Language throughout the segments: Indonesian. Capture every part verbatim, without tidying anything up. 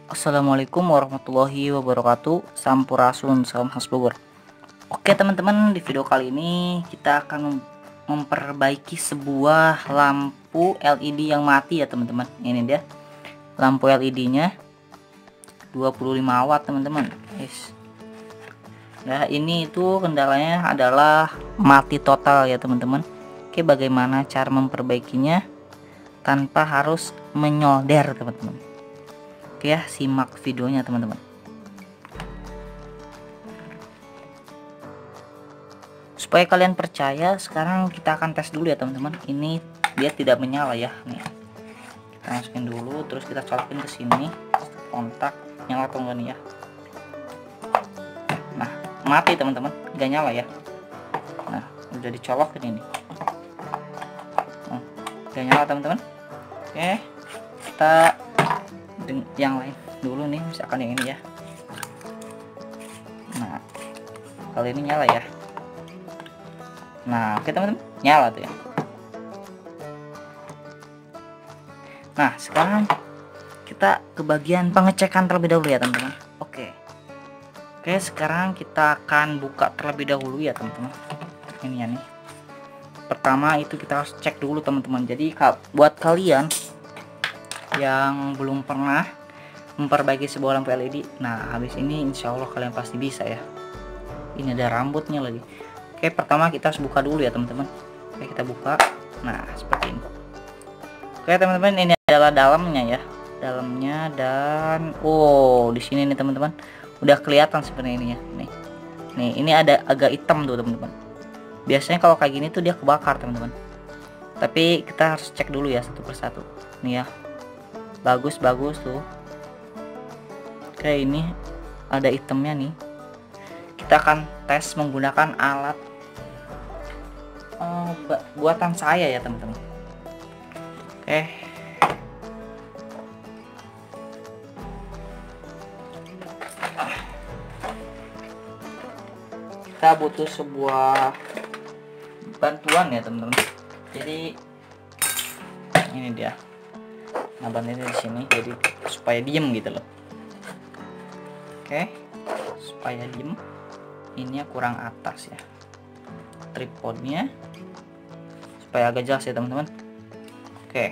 Assalamualaikum warahmatullahi wabarakatuh. Sampurasun, salam khas Bogor. Oke teman-teman, di video kali ini kita akan memperbaiki sebuah lampu L E D yang mati ya teman-teman. Ini dia lampu L E D nya dua puluh lima watt teman-teman. Yes. Nah ini itu kendalanya adalah mati total ya teman-teman. Oke, bagaimana cara memperbaikinya tanpa harus menyolder teman-teman? Oke ya, simak videonya teman-teman. Supaya kalian percaya, sekarang kita akan tes dulu ya teman-teman. Ini dia tidak menyala ya. Nih, kita masukin dulu, terus kita colokin ke sini, kontak nyala atau enggak nih ya. Nah, mati teman-teman, nggak nyala ya. Nah, udah dicolokin ini. Oh, nggak nyala teman-teman. Oke, kita yang lain dulu nih, misalkan yang ini ya. Nah, kali ini nyala ya. Nah, oke teman-teman, nyala tuh ya. Nah, sekarang kita ke bagian pengecekan terlebih dahulu ya teman-teman. Oke. Oke, sekarang kita akan buka terlebih dahulu ya teman-teman. Ini ya nih. Pertama itu kita harus cek dulu teman-teman. Jadi buat kalian yang belum pernah memperbaiki sebuah lampu L E D, nah habis ini insya Allah kalian pasti bisa ya. Ini ada rambutnya lagi. Oke, pertama kita harus buka dulu ya teman-teman. Oke, kita buka. Nah, seperti ini. Oke teman-teman, ini adalah dalamnya ya, dalamnya. Dan oh, di sini nih teman-teman udah kelihatan sebenarnya ini ya. Nih, nih ini ada agak hitam tuh teman-teman. Biasanya kalau kayak gini tuh dia kebakar teman-teman. Tapi kita harus cek dulu ya satu persatu. Nih ya, bagus bagus tuh. Oke, ini ada itemnya nih. Kita akan tes menggunakan alat uh, buatan saya ya teman-teman. Oke, kita butuh sebuah bantuan ya teman-teman. Jadi ini dia. Nah, bantuannya di sini, jadi supaya diem gitu loh. Oke, supaya diem, ini kurang atas ya tripodnya, supaya agak jelas ya teman-teman. Oke,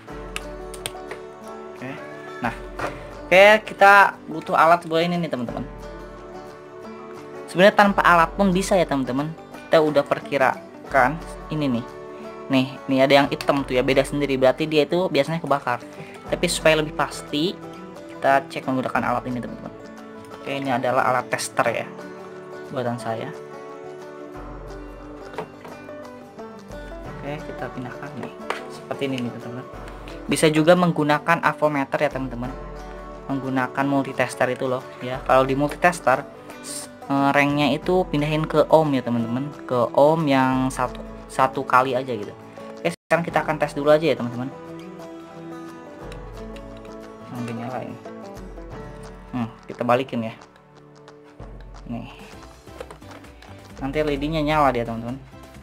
oke, nah, oke, kita butuh alat buat ini nih teman-teman. Sebenarnya tanpa alat pun bisa ya teman-teman. Kita udah perkirakan ini nih, nih, nih ada yang hitam tuh ya, beda sendiri, berarti dia itu biasanya kebakar. Tapi supaya lebih pasti, kita cek menggunakan alat ini teman-teman. Oke, ini adalah alat tester ya, buatan saya. Oke, kita pindahkan nih, seperti ini nih teman-teman. Bisa juga menggunakan avometer ya teman-teman, menggunakan multitester itu loh ya. Kalau di multitester ranknya itu pindahin ke ohm ya teman-teman, ke ohm yang satu satu kali aja gitu. Oke, sekarang kita akan tes dulu aja ya teman-teman. Sambil nyala ini. Hmm, kita balikin ya. Nih, nanti L E D-nya nyala dia teman-teman.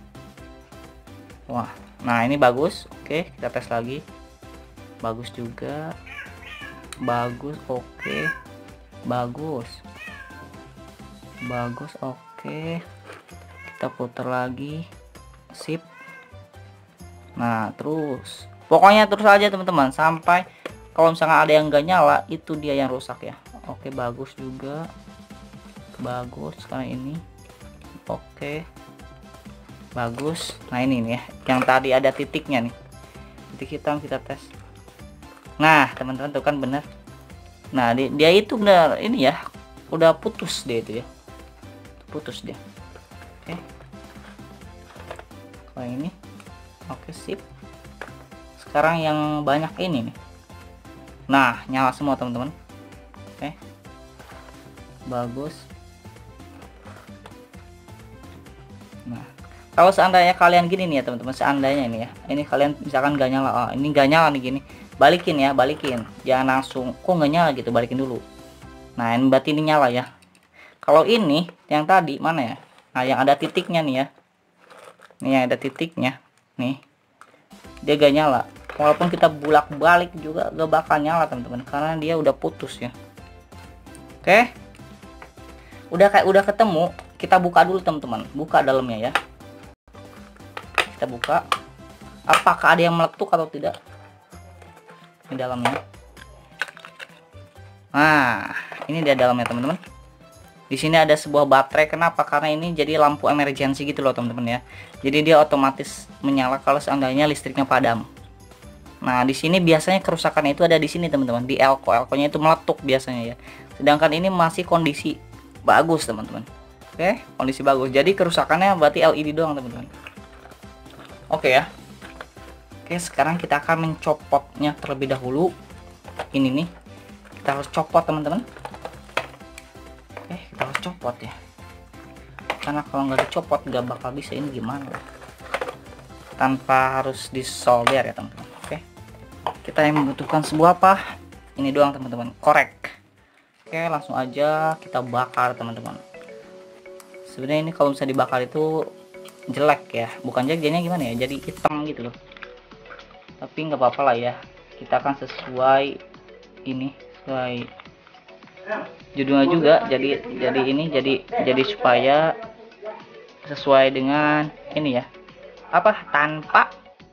Wah, nah ini bagus. Oke, kita tes lagi. Bagus juga. Bagus, oke. Bagus. Bagus, oke. Kita putar lagi. Sip. Nah, terus. Pokoknya terus aja teman-teman sampai kalau misalnya ada yang nggak nyala, itu dia yang rusak ya. Oke, bagus juga. Bagus sekarang ini. Oke. Bagus. Nah, ini nih ya, yang tadi ada titiknya nih. Titik hitam kita tes. Nah, teman-teman tuh kan bener. Nah, dia, dia itu benar ini ya. Udah putus dia itu ya. Putus dia. Oke. Kalau ini. Oke, sip. Sekarang yang banyak ini nih. Nah, nyala semua teman-teman. Oke, bagus. Nah, kalau seandainya kalian gini nih ya teman-teman, seandainya ini ya, ini kalian misalkan gak nyala, oh, ini gak nyala nih gini, balikin ya, balikin, jangan langsung kok nggak nyala gitu, balikin dulu. Nah, ini berarti ini nyala ya. Kalau ini yang tadi mana ya? Nah, yang ada titiknya nih ya, ini yang ada titiknya nih, dia gak nyala. Walaupun kita bolak-balik juga gak bakal nyala teman-teman, karena dia udah putus ya. Oke, udah kayak udah ketemu, kita buka dulu teman-teman, buka dalamnya ya. Kita buka, apakah ada yang meletup atau tidak di dalamnya. Nah, ini dia dalamnya teman-teman. Di sini ada sebuah baterai. Kenapa? Karena ini jadi lampu emergency gitu loh teman-teman ya. Jadi dia otomatis menyala kalau seandainya listriknya padam. Nah, di sini biasanya kerusakan itu ada di sini teman-teman, di elko. Elkonya itu meletup biasanya ya. Sedangkan ini masih kondisi bagus teman-teman. Oke, kondisi bagus. Jadi kerusakannya berarti L E D doang teman-teman. Oke ya. Oke, sekarang kita akan mencopotnya terlebih dahulu. Ini nih, kita harus copot teman-teman. Oke, kita harus copot ya. Karena kalau nggak dicopot nggak bakal bisa. Ini gimana? Tanpa harus disolder ya teman-teman. Oke. Kita yang membutuhkan sebuah apa? Ini doang teman-teman, korek. Oke, langsung aja kita bakar teman-teman. Sebenarnya ini kalau bisa dibakar itu jelek ya, bukan jelek, jadinya gimana ya, jadi hitam gitu loh. Tapi nggak apa-apa lah ya, kita akan sesuai ini, sesuai judulnya juga. Jadi jadi ini jadi jadi supaya sesuai dengan ini ya, apa, tanpa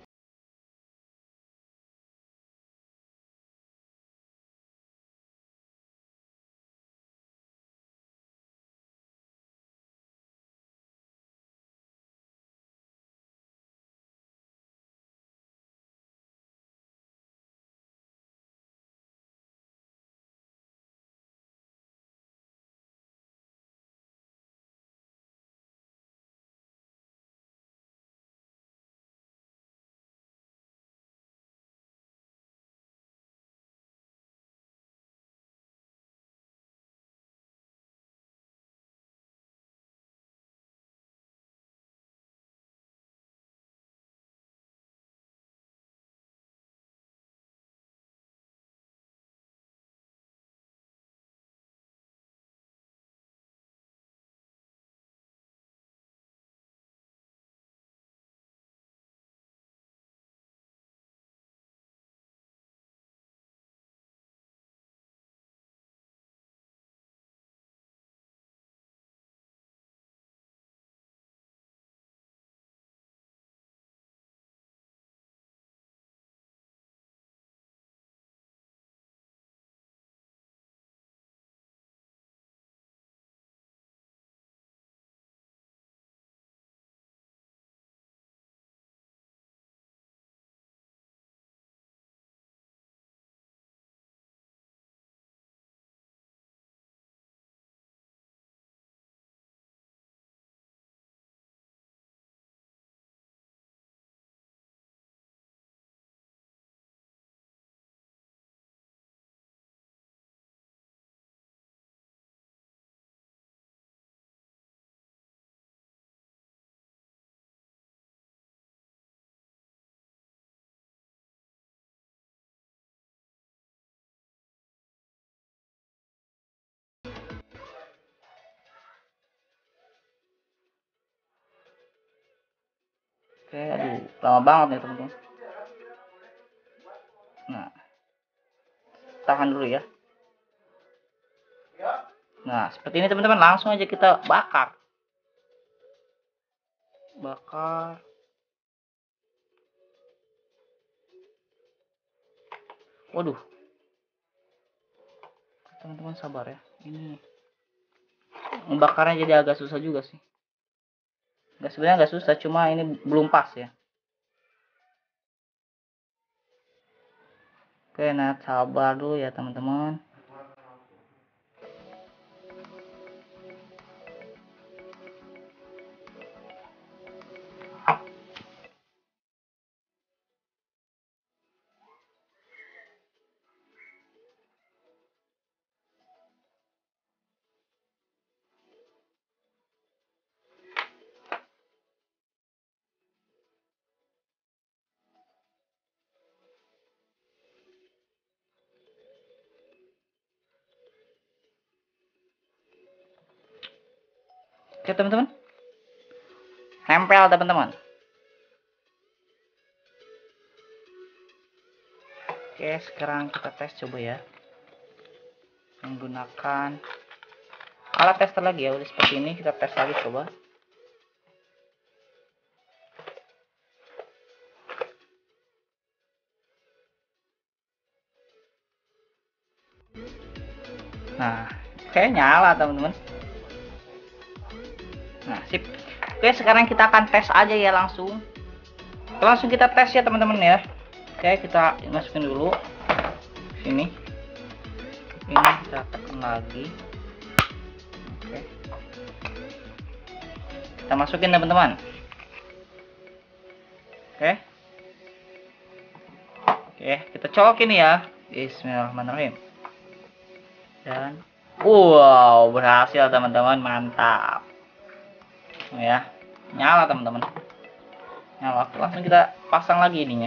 oke, aduh, lama banget nih teman-teman. Nah, tahan dulu ya. Nah, seperti ini teman-teman, langsung aja kita bakar. Bakar. Waduh. Teman-teman sabar ya. Ini membakarnya jadi agak susah juga sih. Nggak, sebenarnya nggak susah, cuma ini belum pas ya. Oke, nah sabar dulu ya teman-teman. Oke teman-teman, nempel teman-teman. Oke, sekarang kita tes coba ya, menggunakan alat tester lagi ya. Udah seperti ini, kita tes lagi coba. Nah, oke, nyala teman-teman. Nah, sip. Oke, sekarang kita akan tes aja ya, langsung langsung kita tes ya teman-teman ya. Oke, kita masukin dulu sini, ini kita tekan lagi. Oke, kita masukin teman-teman. Oke, oke, kita colokin ya. Bismillahirrahmanirrahim. Dan wow, berhasil teman-teman, mantap. Oh ya, nyala teman-teman, nyala. Langsung kita pasang lagi ininya.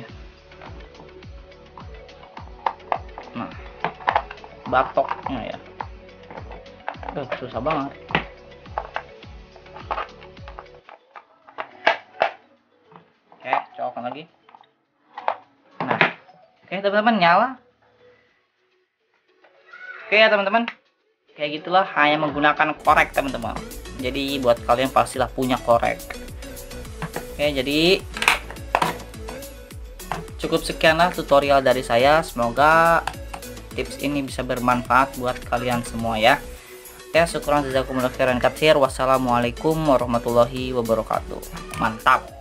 Nah, batoknya ya, uh, susah banget. Oke, colokan lagi. Nah, oke teman-teman, nyala. Oke ya teman-teman, kayak gitulah, hanya menggunakan korek teman-teman. Jadi buat kalian pastilah punya korek. Oke, jadi cukup sekianlah tutorial dari saya. Semoga tips ini bisa bermanfaat buat kalian semua ya. Oke, syukuran jazakumullah khairan katsir. Wassalamualaikum warahmatullahi wabarakatuh. Mantap.